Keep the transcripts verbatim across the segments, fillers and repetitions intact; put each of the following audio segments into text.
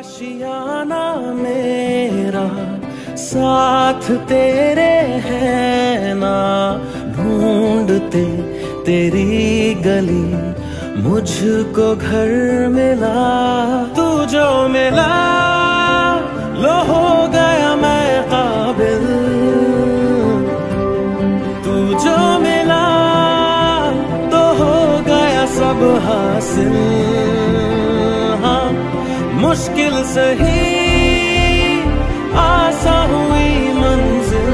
आशियाना मेरा साथ तेरे है ना, ढूंढते तेरी गली मुझको घर मिला। तू जो मिला लो हो गया मैं काबिल, तू जो मिला तो हो गया सब हासिल। हाँ मुश्किल सही आसान हुई मंजिल,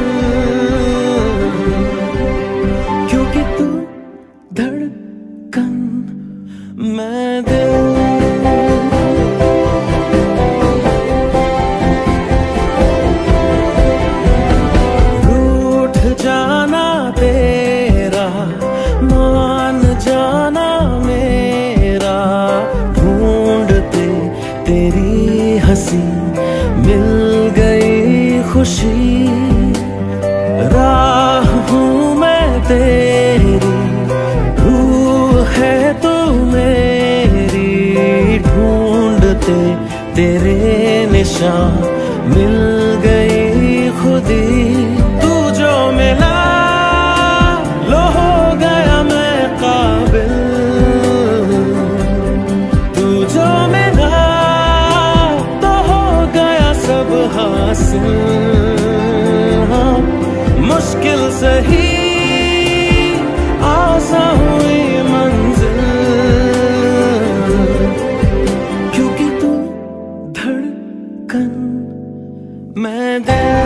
क्योंकि तू धड़कन मैं दिल। रूठ जाना तेरा मान जाना मेरा, ढूंढते तेरी हंसी मिल गई खुशी। राह हूँ मैं तेरी, रूह है तू मेरी, ढूंढते तेरे निशान मिल गई खुदी। तू जो मिला लो हो गया मैं काबिल, तू जो मिला तो हो गया सब हासिल। हाँ मुश्किल सही आसान हुई मंजिल, क्योंकि तू धड़कन मैं दिल।